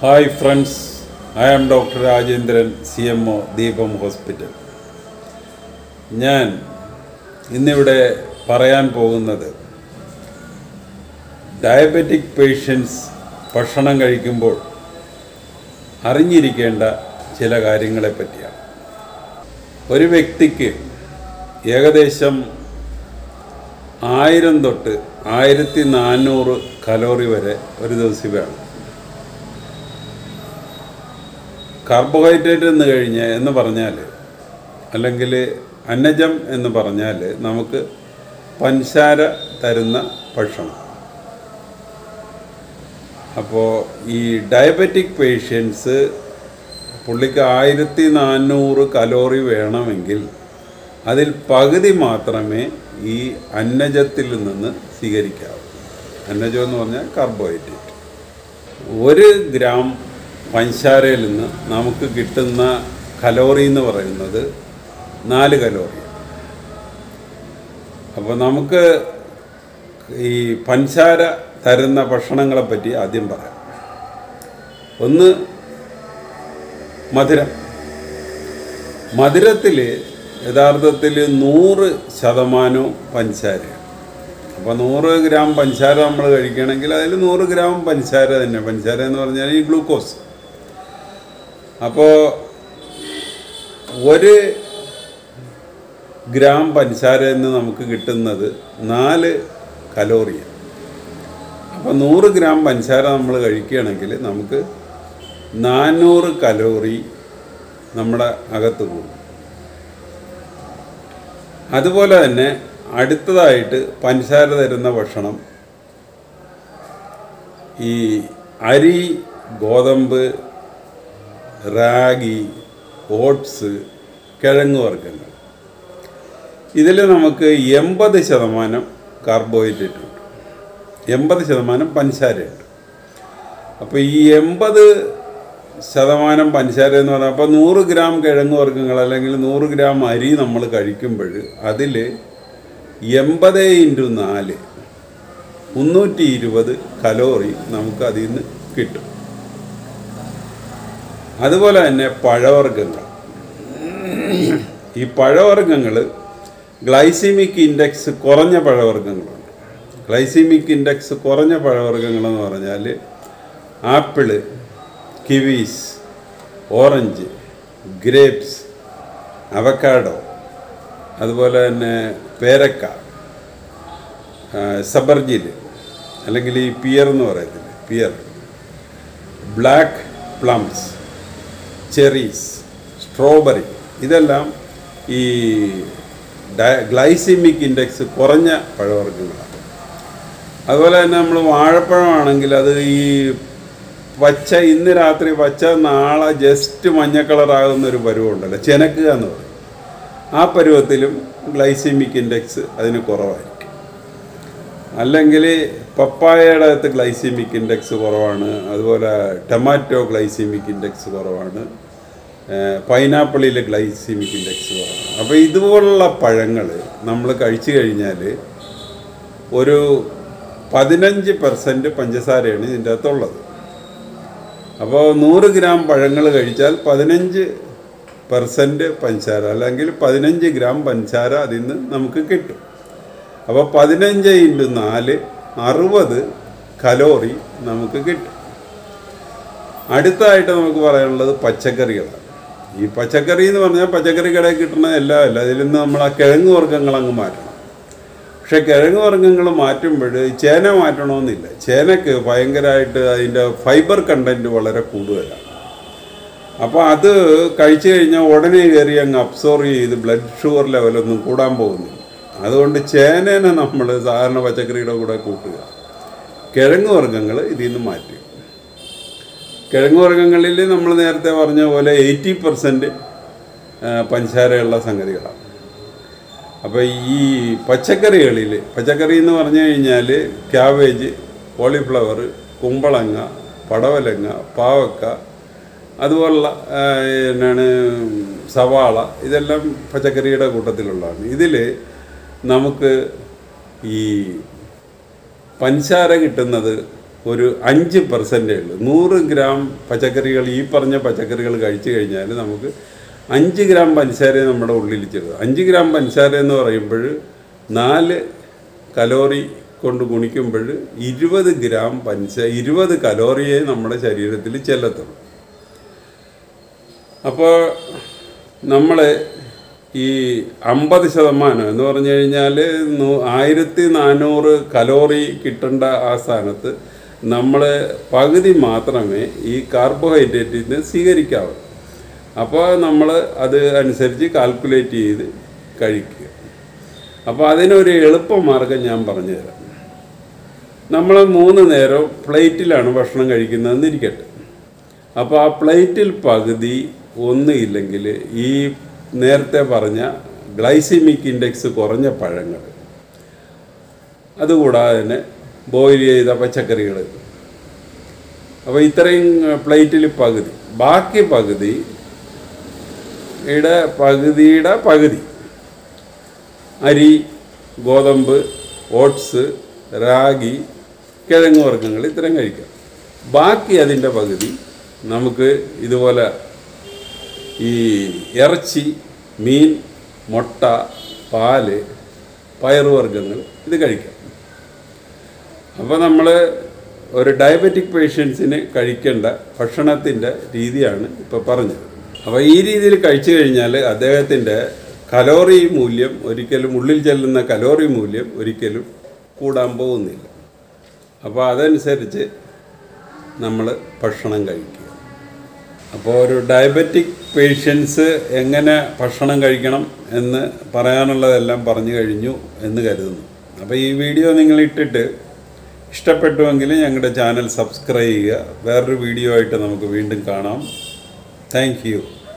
Hi friends, I am Dr. Rajendran, CMO, Deepam Hospital. ഞാൻ ഇന്നിവിടെ പറയാൻ പോകുന്നത് ഡയബറ്റിക് പേഷ്യൻസ് ഭക്ഷണം കഴിക്കുമ്പോൾ അറിഞ്ഞിരിക്കേണ്ട ചില കാര്യങ്ങളെ പറ്റിയാണ്. ഒരു വ്യക്തിക്ക് ഏകദേശം 1000 തൊട്ട് 1400 കലോറി വരെ ഒരു ദിവസം വേണം. കാർബോഹൈഡ്രേറ്റ് എന്ന് പറഞ്ഞാൽ അല്ലെങ്കിൽ അന്നജം എന്ന് പറഞ്ഞാൽ നമുക്ക് പഞ്ചസാര തരുന്ന ഭക്ഷണം. അപ്പോൾ ഈ ഡയബറ്റിക് പേഷ്യൻസ് പുള്ളിക്ക് 1400 കലോറി വേണമെങ്കിൽ അതിൽ പകുതി മാത്രമേ ഈ അന്നജത്തിൽ നിന്ന് സ്വീകരിക്കാവൂ. അന്നജം എന്ന് പറഞ്ഞാൽ കാർബോഹൈഡ്രേറ്റ്. 1 ഗ്രാം പഞ്ചസാരയിൽ നിന്ന് നമുക്ക് കിട്ടുന്ന കലോറി എന്ന് പറയുന്നത് 4 കലോറി. അപ്പോൾ നമുക്ക് ഈ പഞ്ചസാര തരുന്ന ഭക്ഷണങ്ങളെ പറ്റി ആദ്യം പറയാം. ഒന്ന് മധുരത്തിൽ യഥാർത്ഥത്തിൽ 100% പഞ്ചസാരയാണ്. അപ്പോൾ 100 ഗ്രാം പഞ്ചസാര നമ്മൾ കഴിക്കുകയാണെങ്കിൽ അതിൽ 100 ഗ്രാം പഞ്ചസാര തന്നെ. പഞ്ചസാര എന്ന് പറഞ്ഞാൽ ഈ ഗ്ലൂക്കോസ്. അപ്പോൾ 1 ഗ്രാം പഞ്ചസാരയിൽ നിന്ന് നമുക്ക് കിട്ടുന്നത് 4 കലോറിയാണ്. അപ്പോൾ 100 ഗ്രാം പഞ്ചസാര നമ്മൾ കഴിക്കുകയാണെങ്കിൽ നമുക്ക് 400 കലോറി നമ്മുടെ അകത്ത് പോകും. അതുപോലെ തന്നെ അടുത്തതായിട്ട് പഞ്ചസാര തരുന്ന ഭക്ഷണം ഈ അരി, ഗോതമ്പ്, റാഗി, ഓട്സ്, കിഴങ്ങ് വർഗ്ഗങ്ങൾ. ഇതിൽ നമുക്ക് 80% കാർബോഹൈഡ്രേറ്റ് ഉണ്ട്, 80% പഞ്ചസാരയുണ്ട്. അപ്പോൾ ഈ 80% പഞ്ചസാര എന്ന് പറഞ്ഞാൽ അപ്പോൾ 100 ഗ്രാം കിഴങ്ങ് വർഗ്ഗങ്ങൾ അല്ലെങ്കിൽ 100 ഗ്രാം അരി നമ്മൾ കഴിക്കുമ്പോൾ അതിൽ 80 × 4 320 കലോറി നമുക്ക് അതിൽ നിന്ന് കിട്ടും. അതുപോലെ തന്നെ പഴവർഗ്ഗങ്ങൾ. ഈ പഴവർഗ്ഗങ്ങൾ ഗ്ലൈസീമിക് ഇൻഡെക്സ് കുറഞ്ഞ പഴവർഗ്ഗങ്ങളുണ്ട്. ഗ്ലൈസീമിക് ഇൻഡെക്സ് കുറഞ്ഞ പഴവർഗ്ഗങ്ങളെന്ന് പറഞ്ഞാൽ apple, kiwis, orange, grapes, avocado, അതുപോലെ തന്നെ പേരക്ക, സബർജിൽ അല്ലെങ്കിൽ ഈ പിയർ എന്ന് പറയത്തില്ല, pear, black plums, cherries, strawberry, ഇതെല്ലാം ഈ ഗ്ലൈസീമിക് ഇൻഡെക്സ് കുറഞ്ഞ പഴവർഗ്ഗങ്ങളാണ്. അതുപോലെ തന്നെ നമ്മൾ വാഴപ്പഴമാണെങ്കിൽ അത് ഈ പച്ച, ഇന്ന് രാത്രി പച്ച, നാളെ ജസ്റ്റ് മഞ്ഞ കളറാകുന്നൊരു പരുവമുണ്ടല്ലോ, ചെനക്കുക എന്ന് പറയും. ആ പരുവത്തിലും ഗ്ലൈസീമിക് ഇൻഡെക്സ് അതിന് കുറവായിരിക്കും. അല്ലെങ്കിൽ പപ്പായയുടെ അകത്ത് ഗ്ലൈസീമിക് ഇൻഡെക്സ് കുറവാണ്. അതുപോലെ ടൊമാറ്റോ ഗ്ലൈസീമിക് ഇൻഡെക്സ് കുറവാണ്. പൈനാപ്പിളിൽ ഗ്ലൈസീമിക് ഇൻഡെക്സ് കുറവാണ്. അപ്പോൾ ഇതുപോലുള്ള പഴങ്ങൾ നമ്മൾ കഴിച്ചു കഴിഞ്ഞാൽ ഒരു 15% പഞ്ചസാരയാണ് ഇതിൻ്റെ അകത്തുള്ളത്. അപ്പോൾ 100 ഗ്രാം പഴങ്ങൾ കഴിച്ചാൽ 15% പഞ്ചസാര അല്ലെങ്കിൽ 15 ഗ്രാം പഞ്ചസാര അതിൽ നിന്ന് നമുക്ക് കിട്ടും. അപ്പോൾ 15 × 4 60 കലോറി നമുക്ക് കിട്ടും. അടുത്തതായിട്ട് നമുക്ക് പറയാനുള്ളത് പച്ചക്കറികളാണ്. ഈ പച്ചക്കറി എന്ന് പറഞ്ഞാൽ പച്ചക്കറി കടയിൽ കിട്ടുന്ന എല്ലാം അല്ല, അതിൽ നിന്ന് നമ്മൾ ആ കിഴങ്ങ് വർഗ്ഗങ്ങൾ അങ്ങ് മാറ്റണം. പക്ഷേ കിഴങ്ങ് വർഗ്ഗങ്ങൾ മാറ്റുമ്പോൾ ചേന മാറ്റണമെന്നില്ല. ചേനയ്ക്ക് ഭയങ്കരമായിട്ട് അതിൻ്റെ ഫൈബർ കണ്ടൻറ്റ് വളരെ കൂടുതലാണ്. അപ്പോൾ അത് കഴിച്ചു കഴിഞ്ഞാൽ ഉടനെ കയറി അങ്ങ് അബ്സോർവ് ചെയ്ത് ബ്ലഡ് ഷുഗർ ലെവലൊന്നും കൂടാൻ പോകുന്നില്ല. അതുകൊണ്ട് ചേനേനെ നമ്മൾ സാധാരണ പച്ചക്കറിയുടെ കൂടെ കൂട്ടുക. കിഴങ്ങ് വർഗ്ഗങ്ങൾ ഇതിൽ നിന്ന് മാറ്റി. കിഴങ്ങ് വർഗ്ഗങ്ങളിൽ നമ്മൾ നേരത്തെ പറഞ്ഞ പോലെ 80% പഞ്ചസാരയുള്ള സംഗതികളാണ്. അപ്പോൾ ഈ പച്ചക്കറി എന്ന് പറഞ്ഞു കഴിഞ്ഞാൽ ക്യാബേജ്, കോളിഫ്ലവർ, കുമ്പളങ്ങ, പടവലങ്ങ, പാവക്ക, അതുപോലുള്ള സവാള, ഇതെല്ലാം പച്ചക്കറിയുടെ കൂട്ടത്തിലുള്ളതാണ്. ഇതിൽ നമുക്ക് ഈ പഞ്ചസാര കിട്ടുന്നത് ഒരു 5% ഉള്ളൂ. 100 ഗ്രാം പച്ചക്കറികൾ, ഈ പറഞ്ഞ പച്ചക്കറികൾ കഴിച്ചു കഴിഞ്ഞാൽ നമുക്ക് 5 ഗ്രാം പഞ്ചസാര നമ്മുടെ ഉള്ളിൽ ചെല്ലും. 5 ഗ്രാം പഞ്ചസാര എന്ന് പറയുമ്പോൾ 4 കലോറി കൊണ്ട് ഗുണിക്കുമ്പോൾ 20 ഗ്രാം 20 കലോറിയെ നമ്മുടെ ശരീരത്തിൽ ചെല്ലത്തുള്ളൂ. അപ്പോൾ നമ്മൾ ഈ 50% എന്ന് പറഞ്ഞു കഴിഞ്ഞാൽ 1400 കലോറി കിട്ടേണ്ട ആ സ്ഥാനത്ത് നമ്മൾ പകുതി മാത്രമേ ഈ കാർബോഹൈഡ്രേറ്റിന് സ്വീകരിക്കാവൂ. അപ്പോൾ നമ്മൾ അത് അനുസരിച്ച് കാൽക്കുലേറ്റ് ചെയ്ത് കഴിക്കുക. അപ്പോൾ അതിനൊരു എളുപ്പമാർഗ്ഗം ഞാൻ പറഞ്ഞുതരാം. നമ്മൾ 3 നേരം പ്ലേറ്റിലാണ് ഭക്ഷണം കഴിക്കുന്നതെന്ന് ഇരിക്കട്ടെ. അപ്പോൾ ആ പ്ലേറ്റിൽ പകുതി ഒന്നുമില്ലെങ്കിൽ ഈ നേരത്തെ പറഞ്ഞ ഗ്ലൈസിമിക് ഇൻഡെക്സ് കുറഞ്ഞ പഴങ്ങൾ, അതുകൂടാതെ തന്നെ ബോയിൽ ചെയ്ത പച്ചക്കറികൾ. അപ്പോൾ ഇത്രയും പ്ലേറ്റിൽ പകുതി, ബാക്കി പകുതിയുടെ പകുതി അരി, ഗോതമ്പ്, ഓട്സ്, റാഗി, കിഴങ്ങ് വർഗ്ഗങ്ങൾ ഇത്രയും കഴിക്കാം. ബാക്കി അതിൻ്റെ പകുതി നമുക്ക് ഇതുപോലെ ഈ ഇറച്ചി, മീൻ, മുട്ട, പാല്, പയറുവർഗ്ഗങ്ങൾ ഇത് കഴിക്കാം. അപ്പോൾ നമ്മൾ ഒരു ഡയബറ്റിക് പേഷ്യൻസിന് കഴിക്കേണ്ട ഭക്ഷണത്തിൻ്റെ രീതിയാണ് ഇപ്പോൾ പറഞ്ഞത്. അപ്പോൾ ഈ രീതിയിൽ കഴിച്ചു കഴിഞ്ഞാൽ അദ്ദേഹത്തിൻ്റെ കലോറി മൂല്യം ഒരിക്കലും, ഉള്ളിൽ ചെല്ലുന്ന കലോറി മൂല്യം ഒരിക്കലും കൂടാൻ പോകുന്നില്ല. അപ്പോൾ അതനുസരിച്ച് നമ്മൾ ഭക്ഷണം കഴിക്കുക. അപ്പോൾ ഒരു ഡയബറ്റിക് പേഷ്യൻസ് എങ്ങനെ ഭക്ഷണം കഴിക്കണം എന്ന് പറയാനുള്ളതെല്ലാം പറഞ്ഞു കഴിഞ്ഞു എന്ന് കരുതുന്നു. അപ്പോൾ ഈ വീഡിയോ നിങ്ങൾ ഇട്ടിട്ട് ഇഷ്ടപ്പെട്ടുവെങ്കിൽ ഞങ്ങളുടെ ചാനൽ സബ്സ്ക്രൈബ് ചെയ്യുക. വേറൊരു വീഡിയോ ആയിട്ട് നമുക്ക് വീണ്ടും കാണാം. Thank U.